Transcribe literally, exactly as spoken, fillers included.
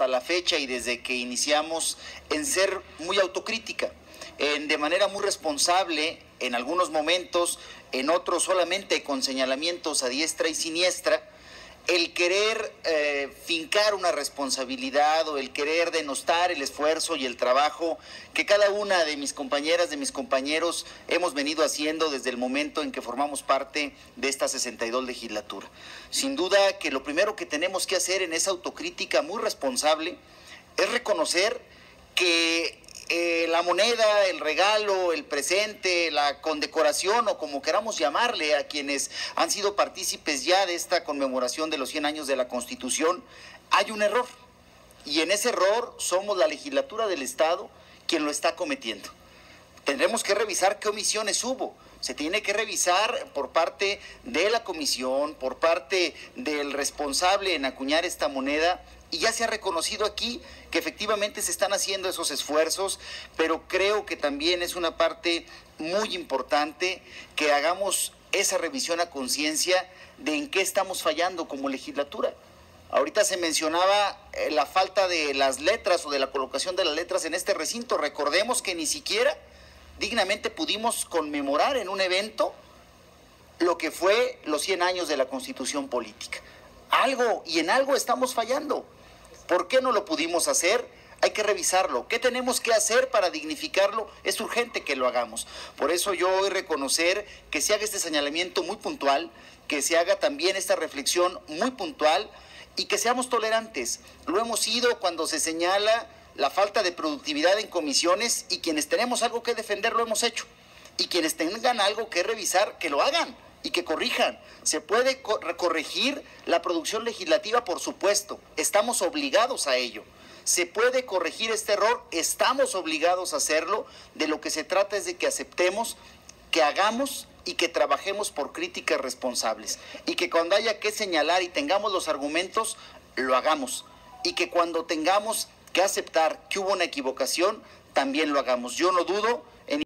hasta la fecha y desde que iniciamos en ser muy autocrítica, en de manera muy responsable, en algunos momentos, en otros solamente con señalamientos a diestra y siniestra, el querer eh, fincar una responsabilidad o el querer denostar el esfuerzo y el trabajo que cada una de mis compañeras, de mis compañeros hemos venido haciendo desde el momento en que formamos parte de esta sesenta y dos legislatura. Sin duda que lo primero que tenemos que hacer en esa autocrítica muy responsable es reconocer que Eh, la moneda, el regalo, el presente, la condecoración o como queramos llamarle a quienes han sido partícipes ya de esta conmemoración de los cien años de la Constitución, hay un error. Y en ese error somos la legislatura del Estado quien lo está cometiendo. Tendremos que revisar qué omisiones hubo. Se tiene que revisar por parte de la comisión, por parte del responsable en acuñar esta moneda, y ya se ha reconocido aquí que efectivamente se están haciendo esos esfuerzos, pero creo que también es una parte muy importante que hagamos esa revisión a conciencia de en qué estamos fallando como legislatura. Ahorita se mencionaba la falta de las letras o de la colocación de las letras en este recinto. Recordemos que ni siquiera dignamente pudimos conmemorar en un evento lo que fue los cien años de la Constitución Política. Algo, y en algo estamos fallando. ¿Por qué no lo pudimos hacer? Hay que revisarlo. ¿Qué tenemos que hacer para dignificarlo? Es urgente que lo hagamos. Por eso yo voy a reconocer que se haga este señalamiento muy puntual, que se haga también esta reflexión muy puntual y que seamos tolerantes. Lo hemos sido cuando se señala la falta de productividad en comisiones, y quienes tenemos algo que defender lo hemos hecho. Y quienes tengan algo que revisar, que lo hagan y que corrijan. Se puede corregir la producción legislativa, por supuesto, estamos obligados a ello. Se puede corregir este error, estamos obligados a hacerlo. De lo que se trata es de que aceptemos, que hagamos y que trabajemos por críticas responsables, y que cuando haya que señalar y tengamos los argumentos, lo hagamos, y que cuando tengamos que aceptar que hubo una equivocación, también lo hagamos. Yo no dudo